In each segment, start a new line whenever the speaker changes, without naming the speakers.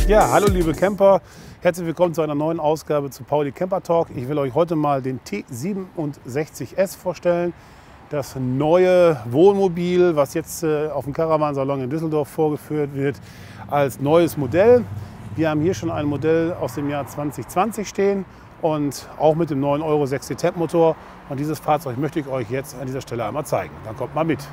Ja, hallo liebe Camper, herzlich willkommen zu einer neuen Ausgabe zu Pauli Camper Talk. Ich will euch heute mal den T67S vorstellen, das neue Wohnmobil, was jetzt auf dem Caravansalon in Düsseldorf vorgeführt wird, als neues Modell. Wir haben hier schon ein Modell aus dem Jahr 2020 stehen und auch mit dem neuen Euro 6D Temp Motor. Und dieses Fahrzeug möchte ich euch jetzt an dieser Stelle einmal zeigen. Dann kommt mal mit.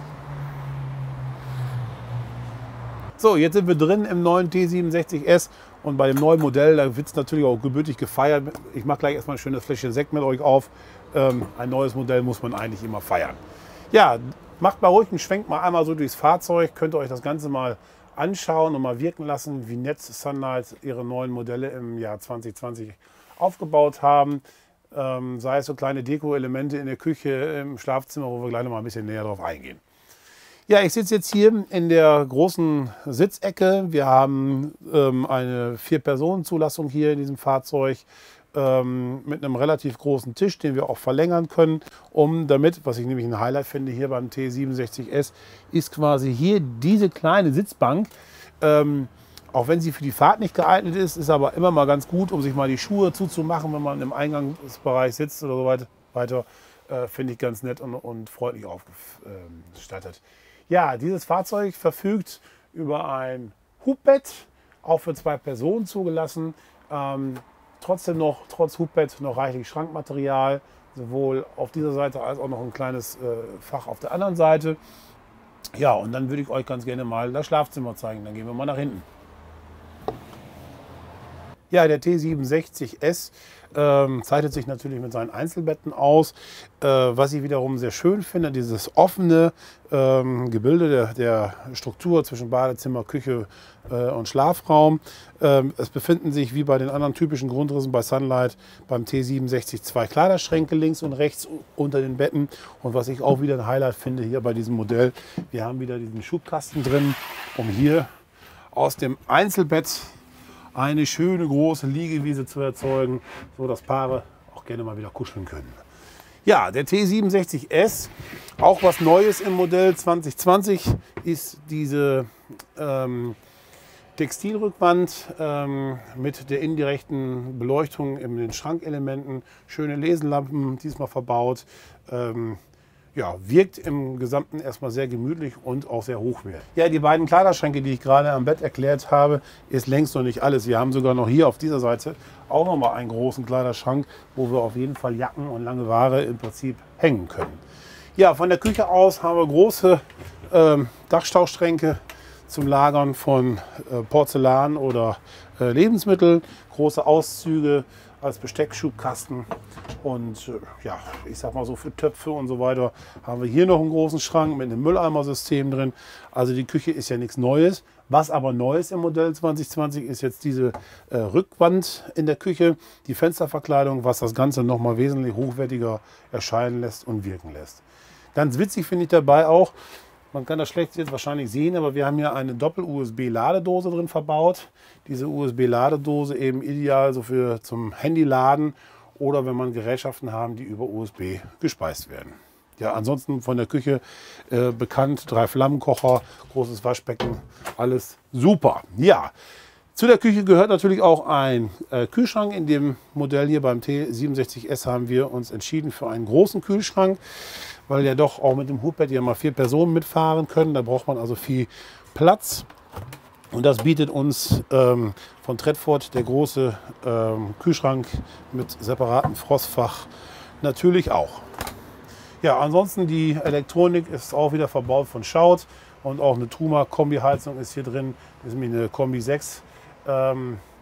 So, jetzt sind wir drin im neuen T67S und bei dem neuen Modell, da wird es natürlich auch gebürtig gefeiert. Ich mache gleich erstmal ein schönes Fläschchen Sekt mit euch auf. Ein neues Modell muss man eigentlich immer feiern. Ja, macht mal ruhig einen Schwenk mal einmal so durchs Fahrzeug. Könnt ihr euch das Ganze mal anschauen und mal wirken lassen, wie nett Sunlight ihre neuen Modelle im Jahr 2020 aufgebaut haben. Sei es so kleine Deko-Elemente in der Küche, im Schlafzimmer, wo wir gleich noch mal ein bisschen näher drauf eingehen. Ja, ich sitze jetzt hier in der großen Sitzecke. Wir haben eine 4-Personen-Zulassung hier in diesem Fahrzeug mit einem relativ großen Tisch, den wir auch verlängern können, damit, was ich nämlich ein Highlight finde hier beim T67S, ist quasi hier diese kleine Sitzbank. Auch wenn sie für die Fahrt nicht geeignet ist, ist aber immer mal ganz gut, um sich mal die Schuhe zuzumachen, wenn man im Eingangsbereich sitzt oder so weiter. Finde ich ganz nett und freundlich aufgestattet. Ja, dieses Fahrzeug verfügt über ein Hubbett, auch für 2 Personen zugelassen. Trotzdem noch, trotz Hubbett, noch reichlich Schrankmaterial, sowohl auf dieser Seite als auch noch ein kleines Fach auf der anderen Seite. Ja, und dann würde ich euch ganz gerne mal das Schlafzimmer zeigen. Dann gehen wir mal nach hinten. Ja, der T67S zeichnet sich natürlich mit seinen Einzelbetten aus. Was ich wiederum sehr schön finde, dieses offene Gebilde der Struktur zwischen Badezimmer, Küche und Schlafraum. Es befinden sich wie bei den anderen typischen Grundrissen bei Sunlight beim T67 2 Kleiderschränke links und rechts unter den Betten. Und was ich auch wieder ein Highlight finde hier bei diesem Modell, wir haben wieder diesen Schubkasten drin, um hier aus dem Einzelbett eine schöne große Liegewiese zu erzeugen, so dass Paare auch gerne mal wieder kuscheln können. Ja, der T67S, auch was Neues im Modell 2020, ist diese Textilrückwand mit der indirekten Beleuchtung in den Schrankelementen, schöne Leselampen diesmal verbaut. Ja, wirkt im Gesamten erstmal sehr gemütlich und auch sehr hochwertig. Ja, die beiden Kleiderschränke, die ich gerade am Bett erklärt habe, ist längst noch nicht alles. Wir haben sogar noch hier auf dieser Seite auch noch mal einen großen Kleiderschrank, wo wir auf jeden Fall Jacken und lange Ware im Prinzip hängen können. Ja, von der Küche aus haben wir große Dachstauschschränke zum Lagern von Porzellan oder Lebensmitteln, große Auszüge als Besteckschubkasten und ja, ich sag mal so für Töpfe und so weiter haben wir hier noch einen großen Schrank mit einem Mülleimersystem drin. Also die Küche ist ja nichts Neues. Was aber neu ist im Modell 2020 ist jetzt diese Rückwand in der Küche, die Fensterverkleidung, was das Ganze noch mal wesentlich hochwertiger erscheinen lässt und wirken lässt. Ganz witzig finde ich dabei auch, man kann das schlecht jetzt wahrscheinlich sehen, aber wir haben hier eine Doppel-USB-Ladedose drin verbaut. Diese USB-Ladedose eben ideal so für zum Handyladen oder wenn man Gerätschaften haben, die über USB gespeist werden. Ja, ansonsten von der Küche bekannt, 3 Flammenkocher, großes Waschbecken, alles super. Ja, zu der Küche gehört natürlich auch ein Kühlschrank. In dem Modell hier beim T67S haben wir uns entschieden für einen großen Kühlschrank, weil ja doch auch mit dem Hubbett ja mal 4 Personen mitfahren können. Da braucht man also viel Platz. Und das bietet uns von Tredford der große Kühlschrank mit separatem Frostfach natürlich auch. Ja, ansonsten die Elektronik ist auch wieder verbaut von Schaut und auch eine Truma Kombi-Heizung ist hier drin. Das ist nämlich eine Kombi 6. Ja,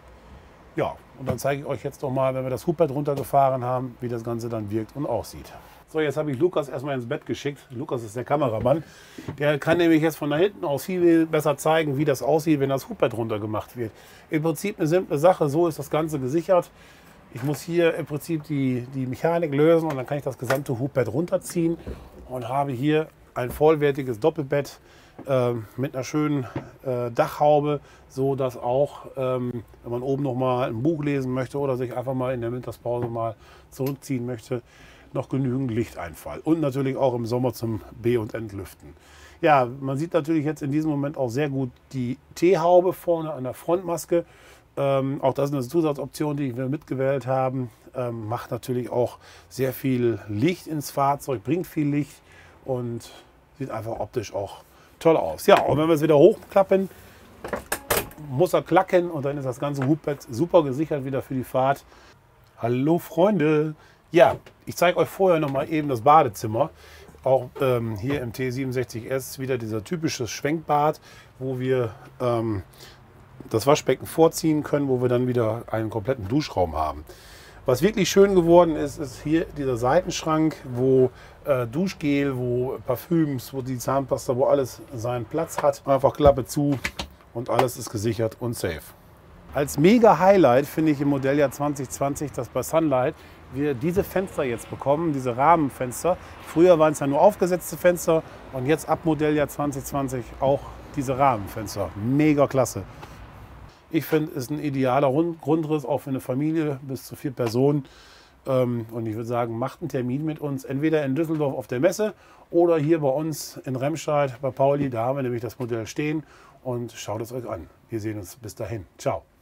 und dann zeige ich euch jetzt noch mal, wenn wir das Hubbett runtergefahren haben, wie das Ganze dann wirkt und aussieht. So, jetzt habe ich Lukas erstmal ins Bett geschickt. Lukas ist der Kameramann. Der kann nämlich jetzt von da hinten aus viel besser zeigen, wie das aussieht, wenn das Hubbett runtergemacht wird. Im Prinzip eine simple Sache. So ist das Ganze gesichert. Ich muss hier im Prinzip die Mechanik lösen und dann kann ich das gesamte Hubbett runterziehen und habe hier ein vollwertiges Doppelbett mit einer schönen Dachhaube, so dass auch, wenn man oben noch mal ein Buch lesen möchte oder sich einfach mal in der Mittagspause mal zurückziehen möchte, noch genügend Lichteinfall und natürlich auch im Sommer zum Be- und Entlüften. Ja, man sieht natürlich jetzt in diesem Moment auch sehr gut die T-Haube vorne an der Frontmaske. Auch das ist eine Zusatzoption, die wir mitgewählt haben. Macht natürlich auch sehr viel Licht ins Fahrzeug, bringt viel Licht und sieht einfach optisch auch toll aus. Ja, und wenn wir es wieder hochklappen, muss er klacken und dann ist das ganze Hubbett super gesichert wieder für die Fahrt. Hallo Freunde! Ja, ich zeige euch vorher noch mal eben das Badezimmer. Auch hier im T67S wieder dieser typische Schwenkbad, wo wir das Waschbecken vorziehen können, wo wir dann wieder einen kompletten Duschraum haben. Was wirklich schön geworden ist, ist hier dieser Seitenschrank, wo Duschgel, wo Parfüms, wo die Zahnpasta, wo alles seinen Platz hat. Einfach Klappe zu und alles ist gesichert und safe. Als mega Highlight finde ich im Modelljahr 2020, dass bei Sunlight wir diese Fenster jetzt bekommen, diese Rahmenfenster. Früher waren es ja nur aufgesetzte Fenster und jetzt ab Modelljahr 2020 auch diese Rahmenfenster. Mega klasse. Ich finde, es ist ein idealer Grundriss, auch für eine Familie bis zu 4 Personen. Und ich würde sagen, macht einen Termin mit uns, entweder in Düsseldorf auf der Messe oder hier bei uns in Remscheid bei Pauli. Da haben wir nämlich das Modell stehen und schaut es euch an. Wir sehen uns bis dahin. Ciao.